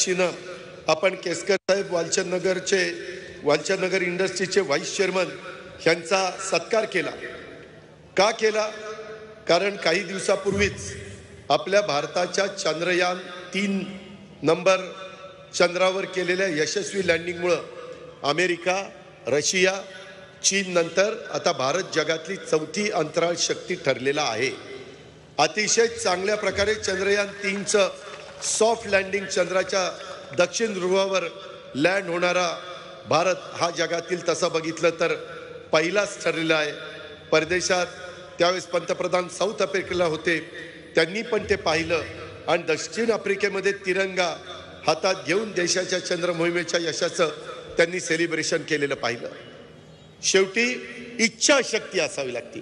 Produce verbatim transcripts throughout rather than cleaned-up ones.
दृष्टीनं आपण केसकर साहेब वालचंदनगरचे वालचंदनगर इंडस्ट्रीचे व्हाईस चेअरमन यांचा सत्कार केला. का केला? कारण काही दिवसापूर्वीच आपल्या भारताच्या चंद्रयान तीन नंबर चंद्रावर केलेल्या यशस्वी लँडिंगमुळे अमेरिका, रशिया, चीन नंतर आता भारत जगातली चौथी अंतराळ शक्ती ठरलेला आहे. अतिशय चांगल्या प्रकारे चंद्रयान तीनचं सॉफ्ट लँडिंग चंद्राच्या दक्षिण ध्रुवावर लँड होणारा भारत हा जगातील तसं बघितलं तर पहिलाच ठरलेला आहे. परदेशात त्यावेळेस पंतप्रधान साऊथ आफ्रिकेला होते, त्यांनी पण ते पाहिलं आणि दक्षिण आफ्रिकेमध्ये तिरंगा हातात घेऊन देशाच्या चंद्र मोहिमेच्या यशाचं त्यांनी सेलिब्रेशन केलेलं पाहिलं. शेवटी इच्छाशक्ती असावी लागते,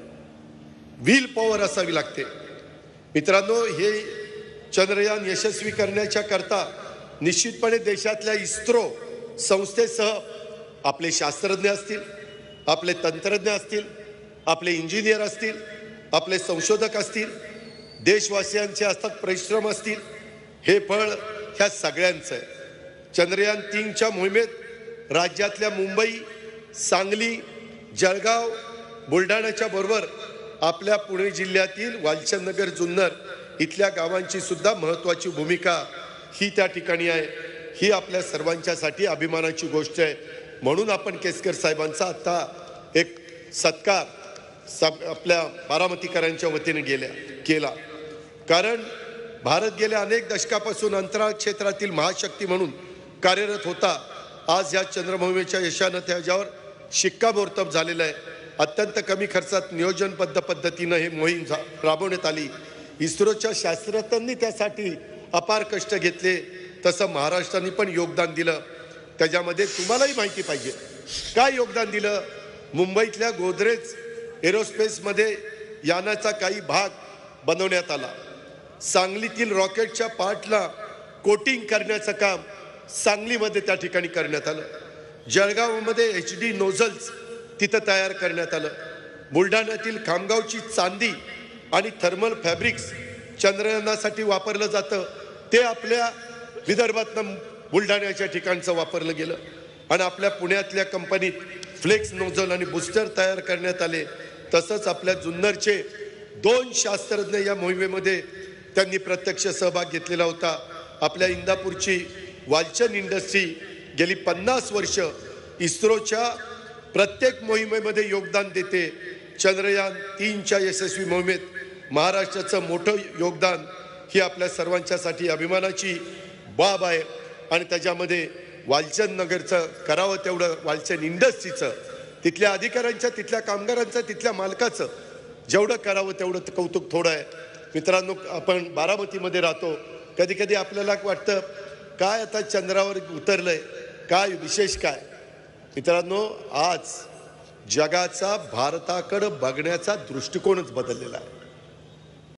व्हील पॉवर असावी लागते. मित्रांनो, हे चंद्रयान यशस्वी करण्याच्या करता निश्चितपणे देशातल्या इस्रो संस्थेसह आपले शास्त्रज्ञ असतील, आपले तंत्रज्ञ असतील, आपले इंजिनियर असतील, आपले संशोधक असतील, देशवासियांचे अथक परिश्रम असतील, हे फळ ह्या सगळ्यांचं आहे. चंद्रयान तीनच्या मोहिमेत राज्यातल्या मुंबई, सांगली, जळगाव, बुलढाण्याच्या बरोबर आपल्या पुणे जिल्ह्यातील वालचंदनगर, जुन्नर इथल्या गावांची सुद्धा महत्त्वाची भूमिका ही त्या ठिकाणी आहे. ही आपल्या सर्वांच्यासाठी अभिमानाची गोष्ट आहे. म्हणून आपण केसकर साहेबांचा आता एक सत्कार सब आपल्या बारामतीकरांच्या वतीने गेल्या केला. कारण भारत गेल्या अनेक दशकापासून अंतराळ क्षेत्रातील महाशक्ती म्हणून कार्यरत होता. आज या चंद्रमोहिमेच्या यशानं त्याच्यावर शिक्कामोर्तब झालेलं आहे. अत्यंत कमी खर्चात नियोजनबद्ध पद्धतीनं हे मोहीम राबवण्यात आली. इस्रोच्या शास्त्रज्ञांनी त्यासाठी अपार कष्ट घेतले, तसं महाराष्ट्राने पण योगदान दिलं. त्याच्यामध्ये तुम्हालाही माहिती पाहिजे काय योगदान दिलं. मुंबईतल्या गोदरेज एरोस्पेसमध्ये यानाचा काही भाग बनवण्यात आला. सांगलीतील रॉकेटच्या पार्टला कोटिंग करण्याचं काम सांगलीमध्ये त्या ठिकाणी करण्यात आलं. जळगावमध्ये एच डी नोझल्स तिथं तयार करण्यात आलं. बुलढाण्यातील खामगावची चांदी आणि थर्मल फॅब्रिक्स चंद्रयानासाठी वापरलं जातं, ते आपल्या विदर्भातनं बुलढाण्याच्या ठिकाणचं वापरलं गेलं. आणि आपल्या पुण्यातल्या कंपनीत फ्लेक्स नोझल आणि बूस्टर तयार करण्यात आले. तसंच आपल्या जुन्नरचे दोन शास्त्रज्ञ या मोहिमेमध्ये त्यांनी प्रत्यक्ष सहभाग घेतलेला होता. आपल्या इंदापूरची वालचंद इंडस्ट्री गेली पन्नास वर्ष इस्रोच्या प्रत्येक मोहिमेमध्ये योगदान देते. चंद्रयान तीनच्या यशस्वी मोहिमेत महाराष्ट्राचं मोठं योगदान ही आपल्या सर्वांच्यासाठी अभिमानाची बाब आहे. आणि त्याच्यामध्ये वालचंद नगरचं करावं तेवढं, वालचंद इंडस्ट्रीचं, तिथल्या अधिकाऱ्यांच्या, तिथल्या कामगारांचं, तिथल्या मालकाचं जेवढं करावं तेवढं कौतुक थोडं आहे. मित्रांनो, आपण बारामतीमध्ये राहतो. कधी कधी आपल्याला वाटतं काय आता चंद्रावर उतरलंय, काय विशेष काय. मित्रांनो, आज जगाचा भारताकडं बघण्याचा दृष्टिकोनच बदललेला आहे.